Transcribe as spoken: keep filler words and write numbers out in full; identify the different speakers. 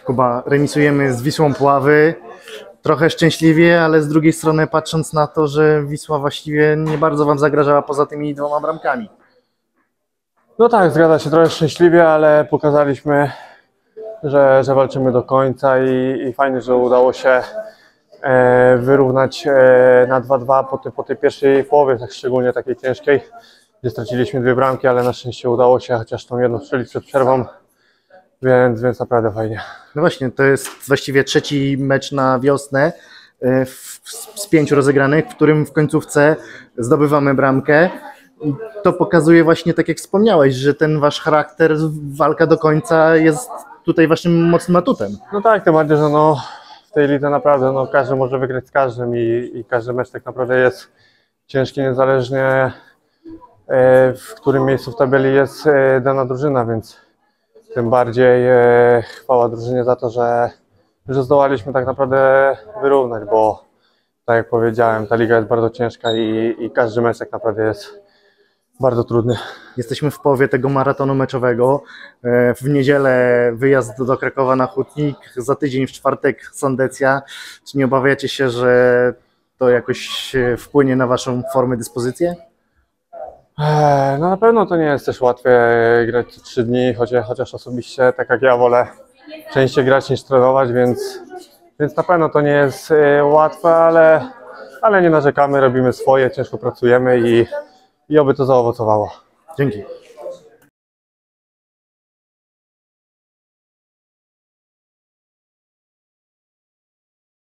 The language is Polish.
Speaker 1: Kuba, remisujemy z Wisłą Puławy. Trochę szczęśliwie, ale z drugiej strony patrząc na to, że Wisła właściwie nie bardzo wam zagrażała poza tymi dwoma bramkami.
Speaker 2: No tak, zgadza się, trochę szczęśliwie, ale pokazaliśmy, że, że walczymy do końca i, i fajnie, że udało się e, wyrównać e, na dwa dwa po, ty, po tej pierwszej połowie, tak szczególnie takiej ciężkiej, gdzie straciliśmy dwie bramki, ale na szczęście udało się chociaż tą jedną strzelić przed przerwą, więc, więc naprawdę fajnie.
Speaker 1: No właśnie, to jest właściwie trzeci mecz na wiosnę e, w, z pięciu rozegranych, w którym w końcówce zdobywamy bramkę. I to pokazuje właśnie, tak jak wspomniałeś, że ten wasz charakter, walka do końca jest tutaj waszym mocnym atutem.
Speaker 2: No tak, tym bardziej, że no, w tej lidze naprawdę no, każdy może wygrać z każdym i, i każdy mecz tak naprawdę jest ciężki, niezależnie e, w którym miejscu w tabeli jest e, dana drużyna, więc tym bardziej e, chwała drużynie za to, że, że zdołaliśmy tak naprawdę wyrównać, bo tak jak powiedziałem, ta liga jest bardzo ciężka i, i każdy mecz tak naprawdę jest bardzo trudny.
Speaker 1: Jesteśmy w połowie tego maratonu meczowego. W niedzielę wyjazd do Krakowa na Hutnik, za tydzień w czwartek Sandecja. Czy nie obawiacie się, że to jakoś wpłynie na waszą formę, dyspozycję?
Speaker 2: Eee, no na pewno to nie jest też łatwe grać co trzy dni, chociaż, chociaż osobiście, tak jak ja, wolę częściej grać niż trenować, więc, więc na pewno to nie jest e, łatwe, ale, ale nie narzekamy, robimy swoje, ciężko pracujemy i, i oby to zaowocowało.
Speaker 1: Dzięki.